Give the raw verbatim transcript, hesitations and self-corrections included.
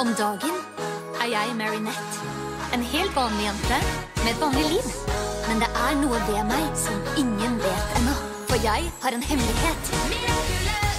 Om dagen er jeg Marinette. En helt vanlig jente med et vanlig liv. Men det er noe ved meg som ingen vet ennå. For jeg har en hemmelighet. Mirakuløs!